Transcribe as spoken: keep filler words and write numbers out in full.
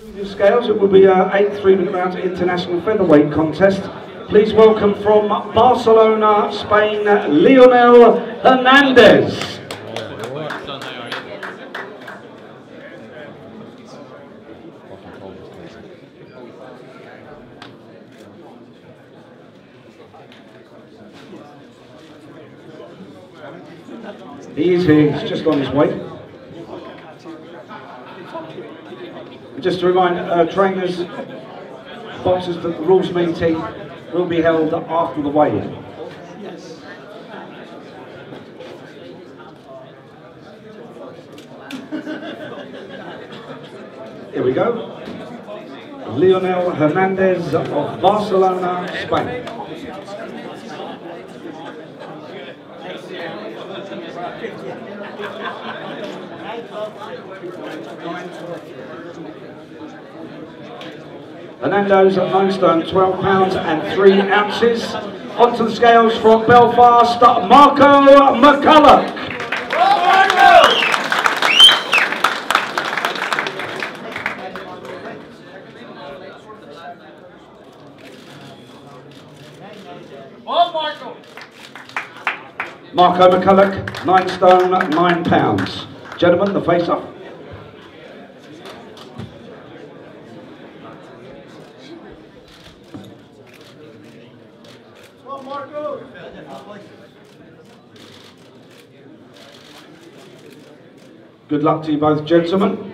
The scales, it will be an eight three round international featherweight contest. Please welcome from Barcelona, Spain, Leonel Hernandez. He is here, he's just on his way. Just to remind uh, trainers, boxers, that the rules meeting will be held after the weigh-in. Here we go. Leonel Hernandez of Barcelona, Spain. Hernandez at nine stone, twelve pounds and three ounces. Onto the scales from Belfast, Marco McCullough. Marco McCullough, nine stone, nine pounds. Gentlemen, the face-off. Good luck to you both, gentlemen.